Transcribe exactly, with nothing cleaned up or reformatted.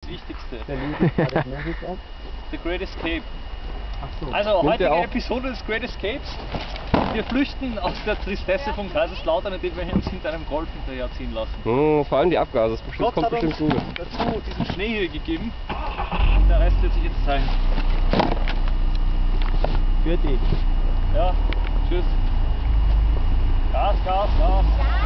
Wichtigste. Der Lied war das Musik ab. The Great Escape. Ach so. Also, Nimmt heutige ihr auch? Episode des Great Escapes. Wir flüchten aus der Tristesse von Kaiserslautern, indem wir uns hinter einem Golf hinterherziehen lassen. Hm, vor allem die Abgase, das bestimmt, Gott kommt hat uns bestimmt gut. dazu diesen Schnee hier gegeben. Und der Rest wird sich jetzt zeigen. Für dich. Ja, tschüss. Gas, Gas, Gas.